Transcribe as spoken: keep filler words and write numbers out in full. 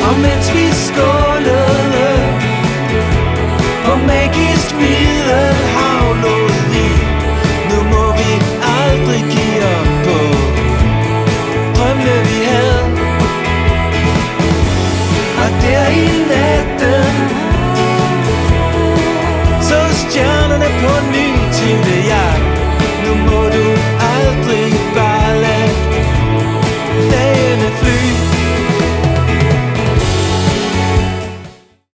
Og mens vi skålede på magisk Middelhav, lod vi, nu må vi aldrig give op på drømmene vi havde. Og der i natten så stjernerne på ny, tænkte jeg, nu må